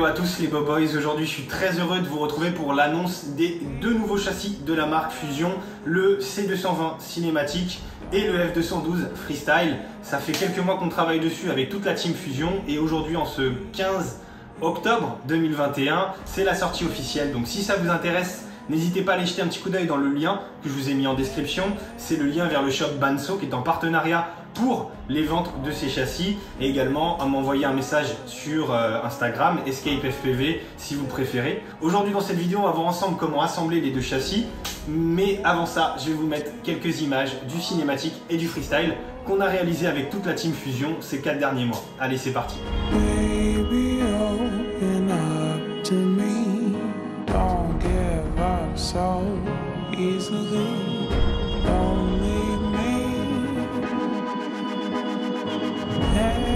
à tous les Boboys, aujourd'hui je suis très heureux de vous retrouver pour l'annonce des deux nouveaux châssis de la marque Fusion, le C220 Cinématique et le F212 Freestyle. Ça fait quelques mois qu'on travaille dessus avec toute la team Fusion et aujourd'hui en ce 15 octobre 2021, c'est la sortie officielle. Donc si ça vous intéresse, n'hésitez pas à aller jeter un petit coup d'œil dans le lien que je vous ai mis en description. C'est le lien vers le shop Banso qui est en partenariat pour les ventes de ces châssis et également à m'envoyer un message sur Instagram, EscapeFPV si vous préférez. Aujourd'hui dans cette vidéo, on va voir ensemble comment assembler les deux châssis. Mais avant ça, je vais vous mettre quelques images du cinématique et du freestyle qu'on a réalisé avec toute la team Fusion ces 4 derniers mois. Allez, c'est parti. Baby, open up to me. Don't give up so easily. Don't leave me. Hey.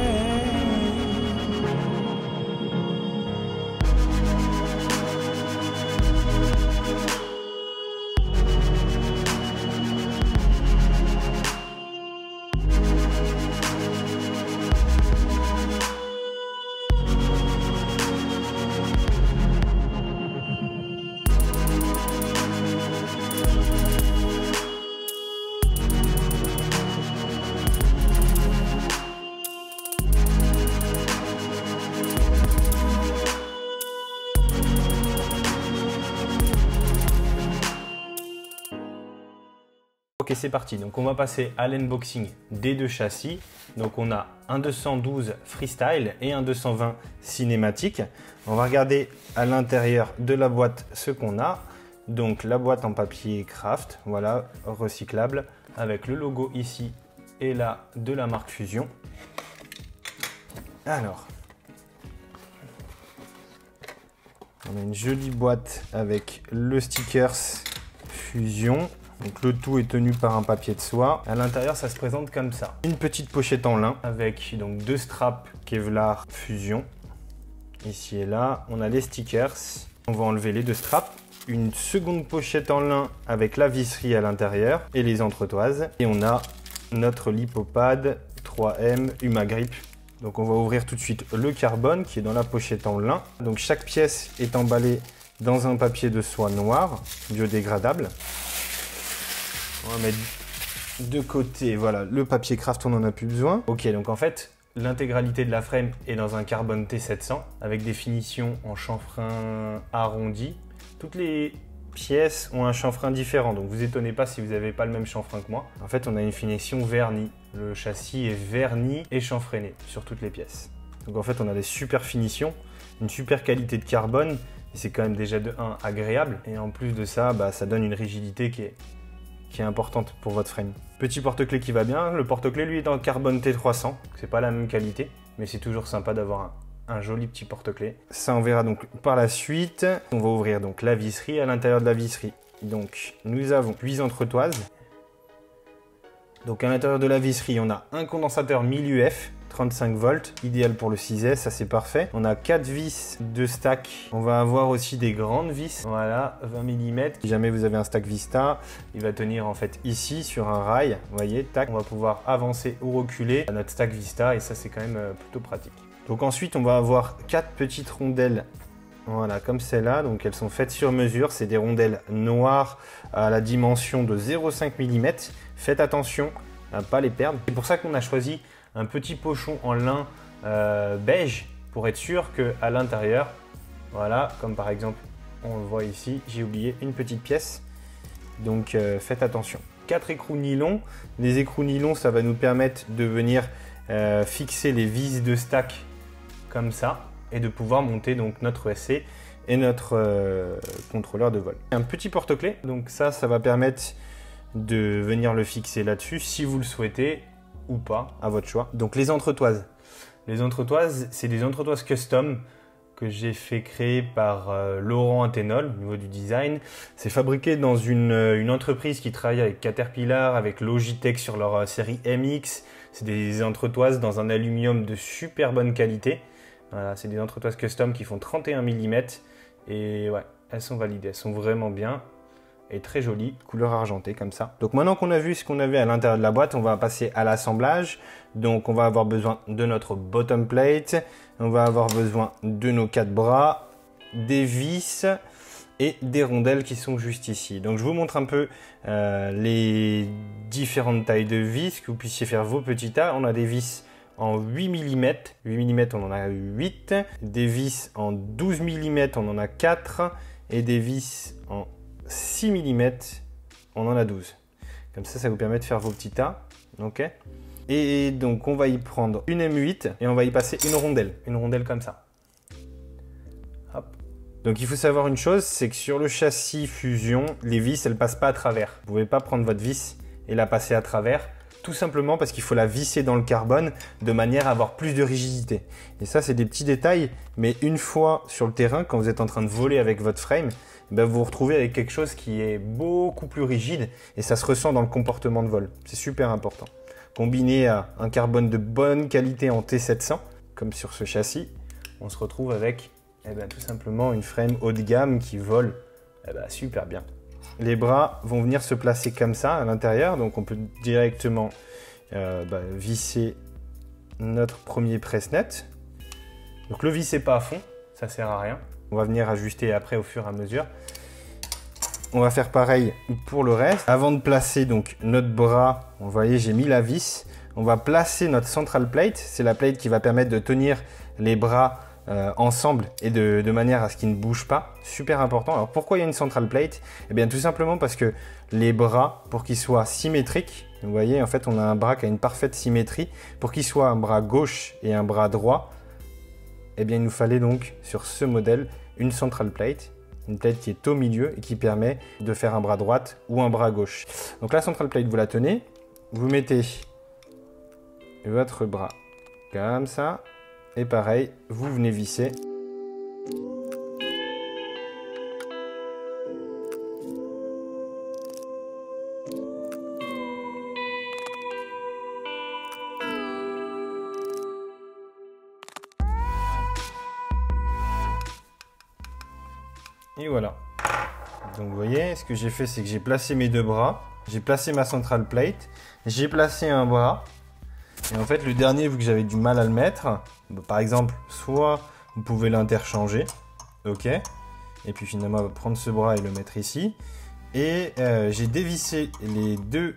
Ok, c'est parti. Donc on va passer à l'unboxing des deux châssis. Donc on a un 212 Freestyle et un 220 Cinématique. On va regarder à l'intérieur de la boîte ce qu'on a. Donc la boîte en papier craft, voilà, recyclable, avec le logo ici et là de la marque Fusion. Alors, on a une jolie boîte avec le stickers Fusion. Donc le tout est tenu par un papier de soie. À l'intérieur, ça se présente comme ça. Une petite pochette en lin avec donc deux straps Kevlar Fusion. Ici et là, on a les stickers. On va enlever les deux straps. Une seconde pochette en lin avec la visserie à l'intérieur et les entretoises. Et on a notre lipopad 3M Humagrip. Donc on va ouvrir tout de suite le carbone qui est dans la pochette en lin. Donc chaque pièce est emballée dans un papier de soie noir biodégradable. On va mettre de côté, voilà, le papier craft, on n'en a plus besoin. Ok, donc en fait, l'intégralité de la frame est dans un carbone T700 avec des finitions en chanfrein arrondi. Toutes les pièces ont un chanfrein différent, donc vous étonnez pas si vous n'avez pas le même chanfrein que moi. En fait, on a une finition vernie. Le châssis est verni et chanfreiné sur toutes les pièces. Donc en fait, on a des super finitions, une super qualité de carbone. Et c'est quand même déjà de 1 agréable. Et en plus de ça, ça donne une rigidité qui est importante pour votre frame. Petit porte-clés qui va bien. Le porte-clés, lui, est en carbone T300. C'est pas la même qualité, mais c'est toujours sympa d'avoir un joli petit porte-clés. Ça, on verra donc par la suite. On va ouvrir donc la visserie. À l'intérieur de la visserie, donc, nous avons 8 entretoises. Donc, à l'intérieur de la visserie, on a un condensateur 1000 UF. 35 volts, idéal pour le 6S, ça c'est parfait. On a 4 vis de stack. On va avoir aussi des grandes vis, voilà, 20 mm. Si jamais vous avez un stack Vista, il va tenir en fait ici sur un rail. Vous voyez, tac, on va pouvoir avancer ou reculer à notre stack Vista et ça c'est quand même plutôt pratique. Donc ensuite, on va avoir 4 petites rondelles, voilà, comme celle-là. Donc elles sont faites sur mesure. C'est des rondelles noires à la dimension de 0,5 mm. Faites attention à ne pas les perdre. C'est pour ça qu'on a choisi un petit pochon en lin beige pour être sûr qu'à l'intérieur, voilà, comme par exemple on le voit ici, j'ai oublié une petite pièce, donc faites attention. 4 écrous nylon. Les écrous nylon, ça va nous permettre de venir fixer les vis de stack comme ça et de pouvoir monter donc notre SC et notre contrôleur de vol. Un petit porte-clés, donc ça va permettre de venir le fixer là-dessus si vous le souhaitez ou pas, à votre choix. Donc les entretoises. Les entretoises, c'est des entretoises custom que j'ai fait créer par Laurent Athénol au niveau du design. C'est fabriqué dans une entreprise qui travaille avec Caterpillar, avec Logitech sur leur série MX. C'est des entretoises dans un aluminium de super bonne qualité. Voilà, c'est des entretoises custom qui font 31 mm et ouais, elles sont validées, elles sont vraiment bien. est très jolie, couleur argentée comme ça. Donc maintenant qu'on a vu ce qu'on avait à l'intérieur de la boîte, on va passer à l'assemblage. Donc on va avoir besoin de notre bottom plate, on va avoir besoin de nos 4 bras, des vis et des rondelles qui sont juste ici. Donc je vous montre un peu les différentes tailles de vis, que vous puissiez faire vos petits tas. On a des vis en 8 mm, 8 mm on en a 8, des vis en 12 mm on en a 4 et des vis en 6 mm on en a 12. Comme ça vous permet de faire vos petits tas. Ok. Et donc on va y prendre une M8 et on va y passer une rondelle comme ça. Hop. Donc il faut savoir une chose, c'est que sur le châssis Fusion, les vis elles passent pas à travers. Vous pouvez pas prendre votre vis et la passer à travers, tout simplement parce qu'il faut la visser dans le carbone de manière à avoir plus de rigidité. Et ça c'est des petits détails, mais une fois sur le terrain, quand vous êtes en train de voler avec votre frame, ben vous vous retrouvez avec quelque chose qui est beaucoup plus rigide et ça se ressent dans le comportement de vol. C'est super important. Combiné à un carbone de bonne qualité en T700, comme sur ce châssis, on se retrouve avec tout simplement une frame haut de gamme qui vole super bien. Les bras vont venir se placer comme ça à l'intérieur, donc on peut directement visser notre premier press-net. Donc le vissez pas à fond, ça sert à rien. On va venir ajuster après au fur et à mesure. On va faire pareil pour le reste. Avant de placer donc notre bras, vous voyez j'ai mis la vis. On va placer notre central plate. C'est la plate qui va permettre de tenir les bras ensemble et de manière à ce qu'ils ne bougent pas. Super important. Alors pourquoi il y a une central plate? Eh bien tout simplement parce que les bras, pour qu'ils soient symétriques, vous voyez en fait on a un bras qui a une parfaite symétrie. Pour qu'il soit un bras gauche et un bras droit, eh bien il nous fallait donc sur ce modèle une central plate. Une plate qui est au milieu et qui permet de faire un bras droite ou un bras gauche. Donc la central plate, vous la tenez, vous mettez votre bras comme ça, et pareil, vous venez visser. Et voilà. Donc vous voyez, ce que j'ai fait, c'est que j'ai placé mes deux bras, j'ai placé ma central plate, j'ai placé un bras. Et en fait, le dernier, vu que j'avais du mal à le mettre, par exemple, soit vous pouvez l'interchanger, ok. Et puis finalement, on va prendre ce bras et le mettre ici. Et j'ai dévissé les deux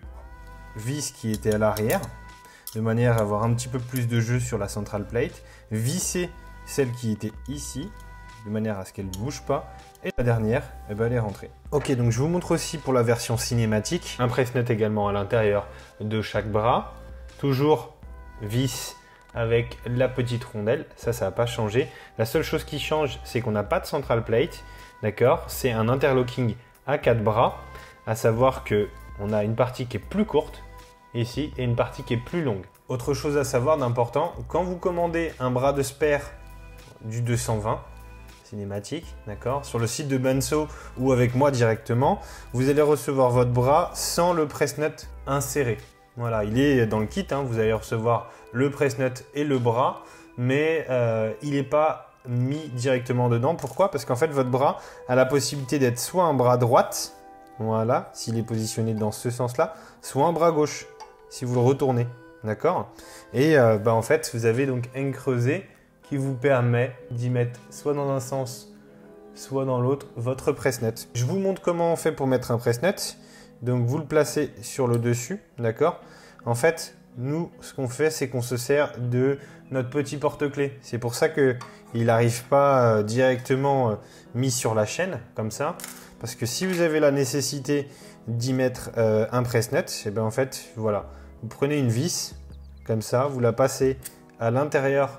vis qui étaient à l'arrière, de manière à avoir un petit peu plus de jeu sur la central plate. Visser celle qui était ici, de manière à ce qu'elle ne bouge pas. Et la dernière, elle est rentrée. Ok, donc je vous montre aussi pour la version cinématique. Un press-nut également à l'intérieur de chaque bras. Toujours vis avec la petite rondelle. Ça n'a pas changé. La seule chose qui change, c'est qu'on n'a pas de central plate. D'accord? C'est un interlocking à 4 bras. À savoir qu'on a une partie qui est plus courte ici et une partie qui est plus longue. Autre chose à savoir d'important, quand vous commandez un bras de spare du 220, cinématique, d'accord, sur le site de Benso ou avec moi directement, vous allez recevoir votre bras sans le press-nut inséré. Voilà, il est dans le kit, hein, vous allez recevoir le press-nut et le bras, mais il n'est pas mis directement dedans. Pourquoi? Parce qu'en fait, votre bras a la possibilité d'être soit un bras droite, voilà, s'il est positionné dans ce sens-là, soit un bras gauche, si vous le retournez, d'accord. Et en fait, vous avez donc un creuset qui vous permet d'y mettre soit dans un sens, soit dans l'autre, votre press-nut. Je vous montre comment on fait pour mettre un press-nut. Donc vous le placez sur le dessus, d'accord. En fait, nous, ce qu'on fait, c'est qu'on se sert de notre petit porte-clés. C'est pour ça qu'il n'arrive pas directement mis sur la chaîne, comme ça. Parce que si vous avez la nécessité d'y mettre un press-nut, et bien en fait, voilà. Vous prenez une vis, comme ça, vous la passez à l'intérieur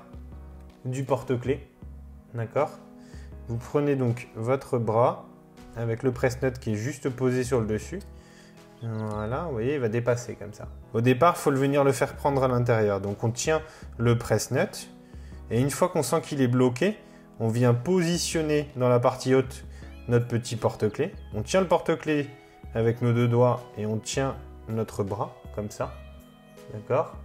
du porte-clés, d'accord. Vous prenez donc votre bras avec le press-nut qui est juste posé sur le dessus. Voilà, vous voyez, il va dépasser comme ça. Au départ, il faut venir le faire prendre à l'intérieur. Donc on tient le press-nut et une fois qu'on sent qu'il est bloqué, on vient positionner dans la partie haute notre petit porte-clés. On tient le porte-clés avec nos deux doigts et on tient notre bras comme ça, d'accord.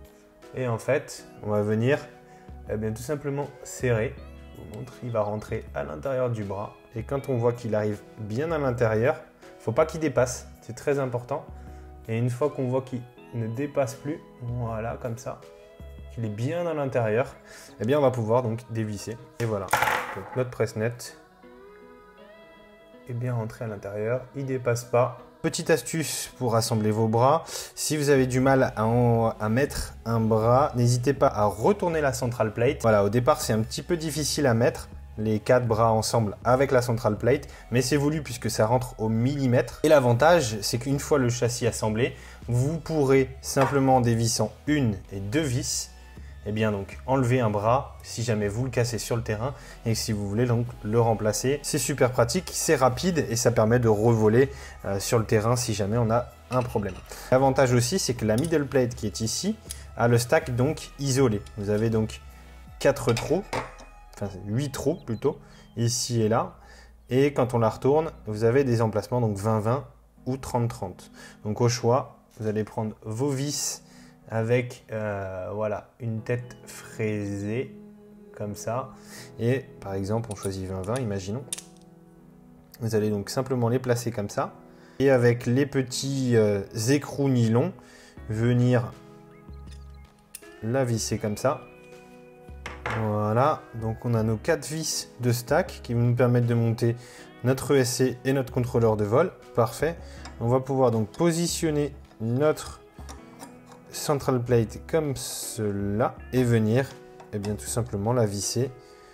Et en fait, on va venir tout simplement serrer. Je vous montre, il va rentrer à l'intérieur du bras. Et quand on voit qu'il arrive bien à l'intérieur, faut pas qu'il dépasse, c'est très important. Et une fois qu'on voit qu'il ne dépasse plus, voilà, comme ça, qu'il est bien à l'intérieur, eh bien on va pouvoir donc dévisser. Et voilà, donc notre presse-net est bien rentré à l'intérieur, il ne dépasse pas. Petite astuce pour assembler vos bras, si vous avez du mal à mettre un bras, n'hésitez pas à retourner la central plate. Voilà, au départ c'est un petit peu difficile à mettre, les 4 bras ensemble avec la central plate, mais c'est voulu puisque ça rentre au millimètre. Et l'avantage, c'est qu'une fois le châssis assemblé, vous pourrez simplement en dévissant 1 et 2 vis, eh bien donc enlever un bras si jamais vous le cassez sur le terrain et si vous voulez donc le remplacer. C'est super pratique, c'est rapide et ça permet de revoler sur le terrain si jamais on a un problème. L'avantage aussi, c'est que la middle plate qui est ici a le stack donc isolé. Vous avez donc 4 trous, enfin 8 trous plutôt, ici et là. Et quand on la retourne, vous avez des emplacements donc 20-20 ou 30-30. Donc au choix, vous allez prendre vos vis avec voilà, une tête fraisée comme ça. Et par exemple, on choisit 20-20, imaginons. Vous allez donc simplement les placer comme ça. Et avec les petits écrous nylon, venir la visser comme ça. Voilà, donc on a nos 4 vis de stack qui vont nous permettre de monter notre ESC et notre contrôleur de vol. Parfait. On va pouvoir donc positionner notre central plate comme cela et venir bien tout simplement la visser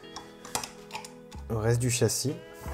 au reste du châssis.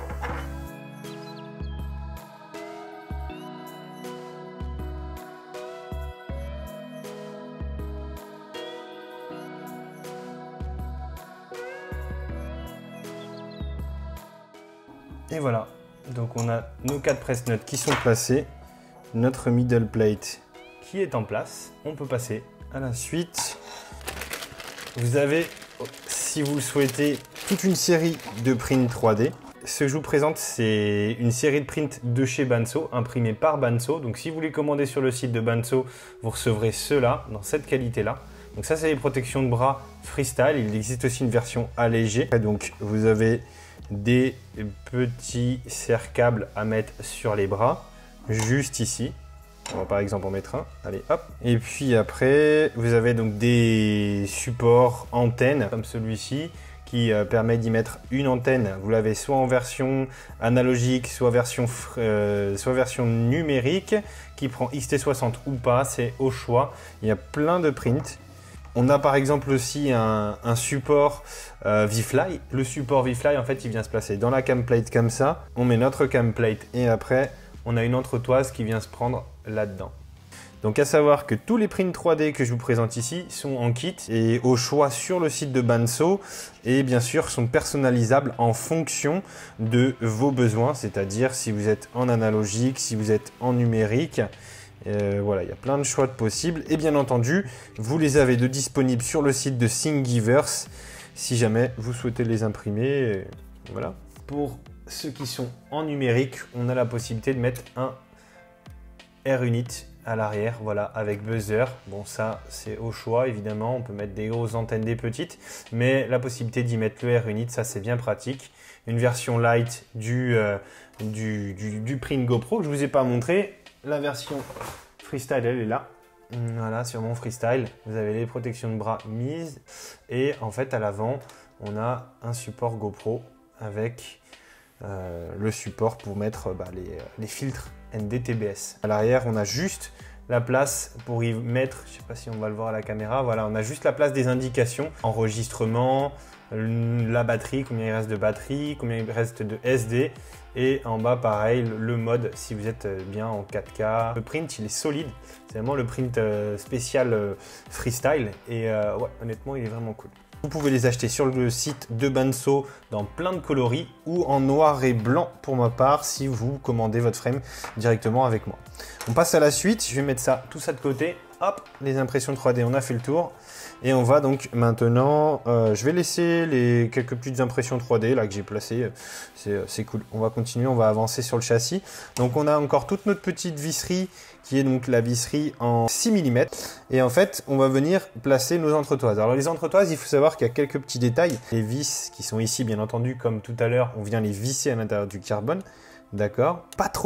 Et voilà, donc on a nos 4 press-nuts qui sont placés, notre middle plate qui est en place. On peut passer à la suite. Vous avez, si vous le souhaitez, toute une série de prints 3D. Ce que je vous présente, c'est une série de prints de chez Banso, imprimés par Banso. Donc si vous les commandez sur le site de Banso, vous recevrez ceux-là, dans cette qualité-là. Donc ça, c'est les protections de bras freestyle. Il existe aussi une version allégée. Et donc vous avez des petits serre-câbles à mettre sur les bras, juste ici. On va par exemple en mettre un, allez hop. Et puis après, vous avez donc des supports antennes comme celui-ci qui permet d'y mettre une antenne. Vous l'avez soit en version analogique, soit version numérique, qui prend XT60 ou pas, c'est au choix. Il y a plein de prints. On a par exemple aussi un support V-Fly. Le support V-Fly, en fait, il vient se placer dans la cam plate comme ça. On met notre cam plate et après, on a une entretoise qui vient se prendre là-dedans. Donc à savoir que tous les prints 3D que je vous présente ici sont en kit et au choix sur le site de Banso et bien sûr sont personnalisables en fonction de vos besoins, c'est-à-dire si vous êtes en analogique, si vous êtes en numérique. Voilà, il y a plein de choix de possibles et bien entendu, vous les avez de disponibles sur le site de Thingiverse si jamais vous souhaitez les imprimer. Voilà. Pour ceux qui sont en numérique, on a la possibilité de mettre un R-Unit à l'arrière, voilà, avec buzzer. Bon, ça, c'est au choix, évidemment. On peut mettre des grosses antennes, des petites, mais la possibilité d'y mettre le R-Unit, ça, c'est bien pratique. Une version light du print GoPro que je ne vous ai pas montré. La version freestyle, elle est là. Voilà, sur mon freestyle, vous avez les protections de bras mises. Et en fait, à l'avant, on a un support GoPro avec le support pour mettre les filtres ND-TBS. À l'arrière, on a juste la place pour y mettre, je ne sais pas si on va le voir à la caméra, voilà, on a juste la place des indications, enregistrement, la batterie, combien il reste de batterie, combien il reste de SD, et en bas, pareil, le mode si vous êtes bien en 4K. Le print, il est solide, c'est vraiment le print spécial freestyle, et ouais, honnêtement, il est vraiment cool. Vous pouvez les acheter sur le site de Banso dans plein de coloris ou en noir et blanc pour ma part si vous commandez votre frame directement avec moi. On passe à la suite, je vais mettre tout ça de côté. Hop, les impressions 3D, on a fait le tour. Et on va donc maintenant, je vais laisser les quelques petites impressions 3D là que j'ai placées. C'est cool, on va continuer, on va avancer sur le châssis. Donc on a encore toute notre petite visserie qui est donc la visserie en 6 mm. Et en fait, on va venir placer nos entretoises. Alors les entretoises, il faut savoir qu'il y a quelques petits détails. Les vis qui sont ici, bien entendu, comme tout à l'heure, on vient les visser à l'intérieur du carbone. D'accord? Pas trop.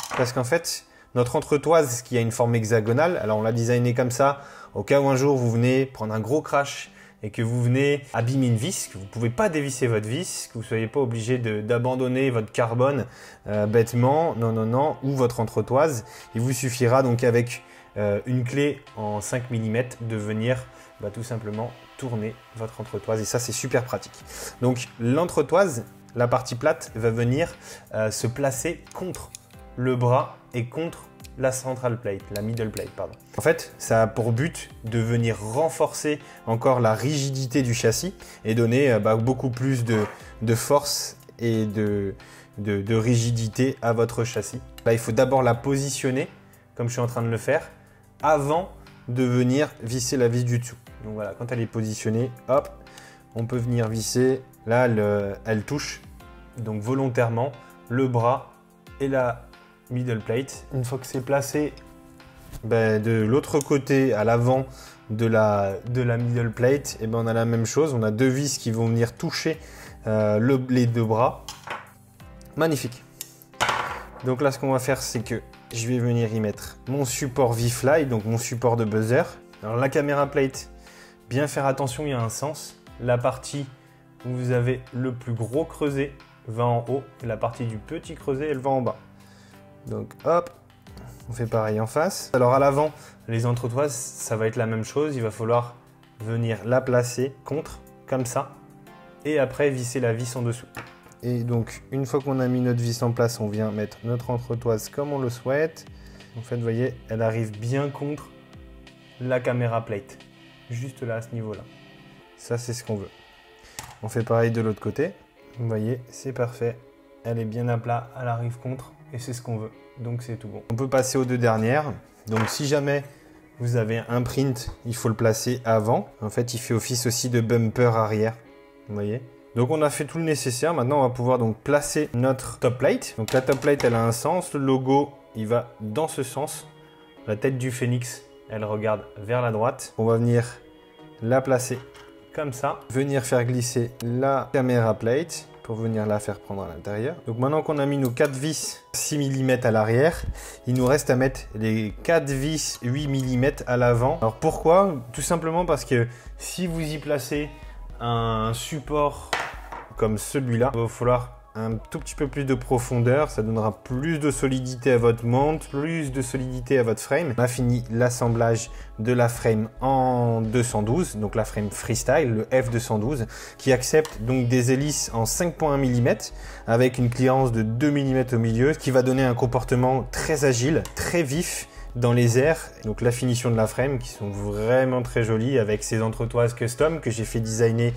parce qu'en fait, notre entretoise qui a une forme hexagonale, alors on l'a designé comme ça, au cas où un jour vous venez prendre un gros crash et que vous venez abîmer une vis, que vous ne pouvez pas dévisser votre vis, que vous ne soyez pas obligé d'abandonner votre carbone bêtement, non, ou votre entretoise. Il vous suffira donc avec une clé en 5 mm de venir tout simplement tourner votre entretoise et ça c'est super pratique. Donc l'entretoise, la partie plate, va venir se placer contre le bras et contre la central plate, la middle plate, pardon. En fait, ça a pour but de venir renforcer encore la rigidité du châssis et donner beaucoup plus de force et de rigidité à votre châssis. Là, il faut d'abord la positionner, comme je suis en train de le faire, avant de venir visser la vis du dessous. Donc voilà, quand elle est positionnée, hop, on peut venir visser. Là, elle touche donc volontairement le bras et la middle plate. Une fois que c'est placé de l'autre côté à l'avant de la middle plate, et on a la même chose. On a deux vis qui vont venir toucher les deux bras. Magnifique. Donc là, ce qu'on va faire, c'est que je vais venir y mettre mon support V-Fly, donc mon support de buzzer. Alors la caméra plate, bien faire attention, il y a un sens. La partie où vous avez le plus gros creuset va en haut, et la partie du petit creuset, elle va en bas. Donc hop, on fait pareil en face. Alors à l'avant, les entretoises, ça va être la même chose. Il va falloir venir la placer contre, comme ça, et après visser la vis en dessous. Et donc une fois qu'on a mis notre vis en place, on vient mettre notre entretoise comme on le souhaite. En fait, vous voyez, elle arrive bien contre la caméra plate, juste là à ce niveau-là. Ça, c'est ce qu'on veut. On fait pareil de l'autre côté. Vous voyez, c'est parfait. Elle est bien à plat, elle arrive contre. Et c'est ce qu'on veut, donc c'est tout bon. On peut passer aux deux dernières. Donc si jamais vous avez un print, il faut le placer avant. En fait, il fait office aussi de bumper arrière. Vous voyez. Donc on a fait tout le nécessaire. Maintenant, on va pouvoir donc placer notre top plate. Donc la top plate, elle a un sens. Le logo, il va dans ce sens. La tête du phénix, elle regarde vers la droite. On va venir la placer comme ça. Venir faire glisser la caméra plate pour venir la faire prendre à l'intérieur. Donc maintenant qu'on a mis nos 4 vis 6 mm à l'arrière, il nous reste à mettre les 4 vis 8 mm à l'avant. Alors pourquoi? Tout simplement parce que si vous y placez un support comme celui-là, il va falloir un tout petit peu plus de profondeur, ça donnera plus de solidité à votre monte, plus de solidité à votre frame. On a fini l'assemblage de la frame en 212, donc la frame freestyle, le F212, qui accepte donc des hélices en 5.1 mm avec une clearance de 2 mm au milieu, ce qui va donner un comportement très agile, très vif dans les airs. Donc la finition de la frame qui sont vraiment très jolies avec ces entretoises custom que j'ai fait designer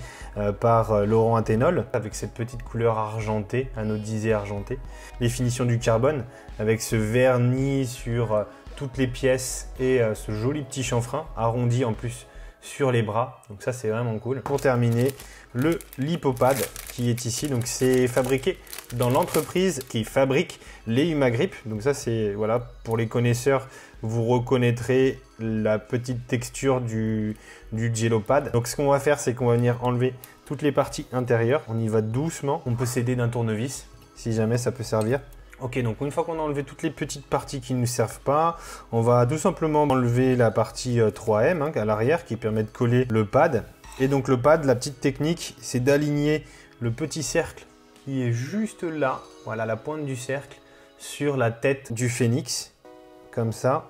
par Laurent Athénol avec cette petite couleur argentée, anodisée argentée. Les finitions du carbone avec ce vernis sur toutes les pièces et ce joli petit chanfrein arrondi en plus sur les bras. Donc ça c'est vraiment cool. Pour terminer, le lipopad qui est ici. Donc c'est fabriqué dans l'entreprise qui fabrique les Humagrip. Donc ça c'est voilà, pour les connaisseurs, vous reconnaîtrez la petite texture du Gelopad. Donc ce qu'on va faire, c'est qu'on va venir enlever toutes les parties intérieures. On y va doucement. On peut s'aider d'un tournevis si jamais ça peut servir. Ok, donc une fois qu'on a enlevé toutes les petites parties qui ne nous servent pas, on va tout simplement enlever la partie 3M à l'arrière qui permet de coller le pad. Et donc le pad, la petite technique, c'est d'aligner le petit cercle qui est juste là, voilà la pointe du cercle, sur la tête du phénix, comme ça,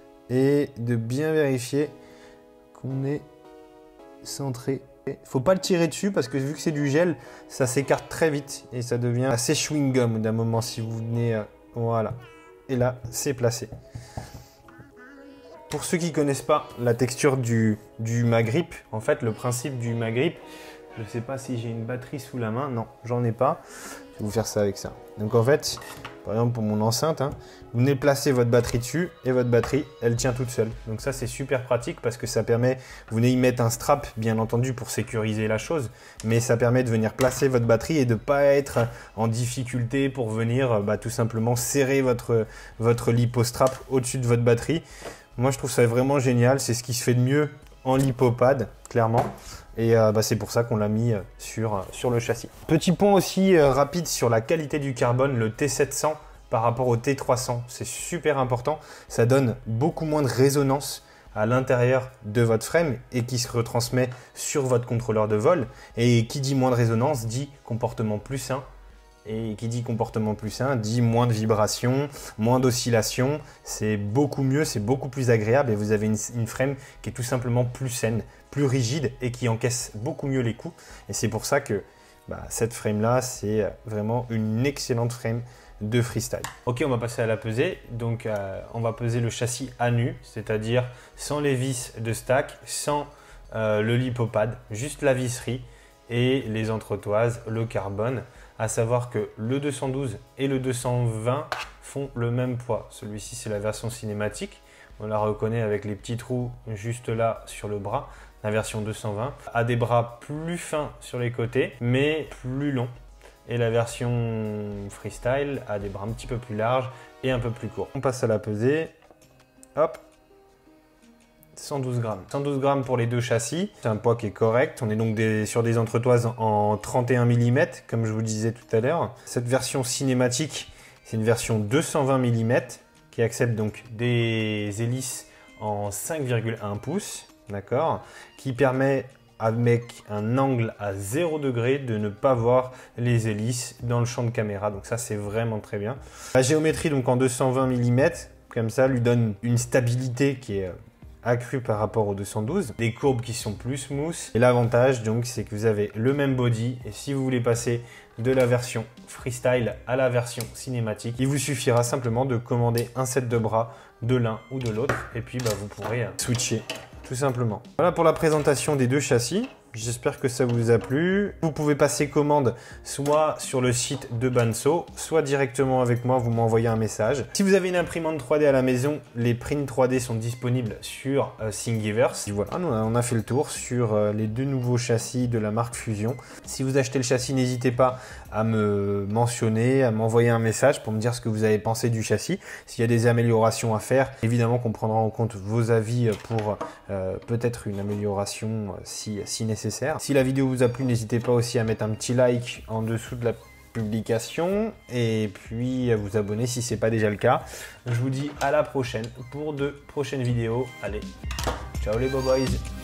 et de bien vérifier qu'on est centré. Il ne faut pas le tirer dessus parce que vu que c'est du gel, ça s'écarte très vite et ça devient assez chewing-gum d'un moment si vous venez... voilà. Et là, c'est placé. Pour ceux qui ne connaissent pas la texture du Humagrip, en fait, le principe du Humagrip, je ne sais pas si j'ai une batterie sous la main. Non, j'en ai pas. Je vais vous faire ça avec ça. Donc en fait, par exemple pour mon enceinte, vous venez placer votre batterie dessus et votre batterie, elle tient toute seule. Donc ça, c'est super pratique parce que ça permet, vous venez y mettre un strap, bien entendu, pour sécuriser la chose, mais ça permet de venir placer votre batterie et de ne pas être en difficulté pour venir tout simplement serrer votre lipostrap au-dessus de votre batterie. Moi, je trouve ça vraiment génial. C'est ce qui se fait de mieux en lipopad, clairement. Et c'est pour ça qu'on l'a mis sur le châssis. Petit point aussi rapide sur la qualité du carbone. Le T700 par rapport au T300. C'est super important. Ça donne beaucoup moins de résonance à l'intérieur de votre frame et qui se retransmet sur votre contrôleur de vol. Et qui dit moins de résonance dit comportement plus sain. Et qui dit comportement plus sain dit moins de vibrations, moins d'oscillations. C'est beaucoup mieux, c'est beaucoup plus agréable et vous avez une frame qui est tout simplement plus saine, plus rigide et qui encaisse beaucoup mieux les coups. Et c'est pour ça que cette frame là, c'est vraiment une excellente frame de freestyle. Ok, on va passer à la pesée. Donc on va peser le châssis à nu, c'est-à-dire sans les vis de stack, sans le lipopad, juste la visserie et les entretoises, le carbone. À savoir que le 212 et le 220 font le même poids. Celui-ci, c'est la version cinématique. On la reconnaît avec les petits trous juste là sur le bras. La version 220 a des bras plus fins sur les côtés, mais plus longs. Et la version freestyle a des bras un petit peu plus larges et un peu plus courts. On passe à la pesée. Hop, 112 grammes. 112 grammes pour les deux châssis. C'est un poids qui est correct. On est donc sur des entretoises en 31 mm, comme je vous disais tout à l'heure. Cette version cinématique, c'est une version 220 mm qui accepte donc des hélices en 5,1 pouces, d'accord, qui permet avec un angle à 0 degré de ne pas voir les hélices dans le champ de caméra. Donc ça, c'est vraiment très bien. La géométrie donc en 220 mm, comme ça, lui donne une stabilité qui est accru par rapport au 212, des courbes qui sont plus smooth. Et l'avantage donc c'est que vous avez le même body et si vous voulez passer de la version freestyle à la version cinématique, il vous suffira simplement de commander un set de bras de l'un ou de l'autre et puis vous pourrez switcher tout simplement. Voilà pour la présentation des deux châssis. J'espère que ça vous a plu. Vous pouvez passer commande soit sur le site de Banso, soit directement avec moi, vous m'envoyez un message. Si vous avez une imprimante 3D à la maison, les prints 3D sont disponibles sur Thingiverse. Et voilà, on a fait le tour sur les deux nouveaux châssis de la marque Fusion. Si vous achetez le châssis, n'hésitez pas à me mentionner, à m'envoyer un message pour me dire ce que vous avez pensé du châssis. S'il y a des améliorations à faire, évidemment qu'on prendra en compte vos avis pour peut-être une amélioration si nécessaire. Si la vidéo vous a plu, n'hésitez pas aussi à mettre un petit like en dessous de la publication et puis à vous abonner si ce n'est pas déjà le cas. Je vous dis à la prochaine pour de prochaines vidéos. Allez, ciao les boys.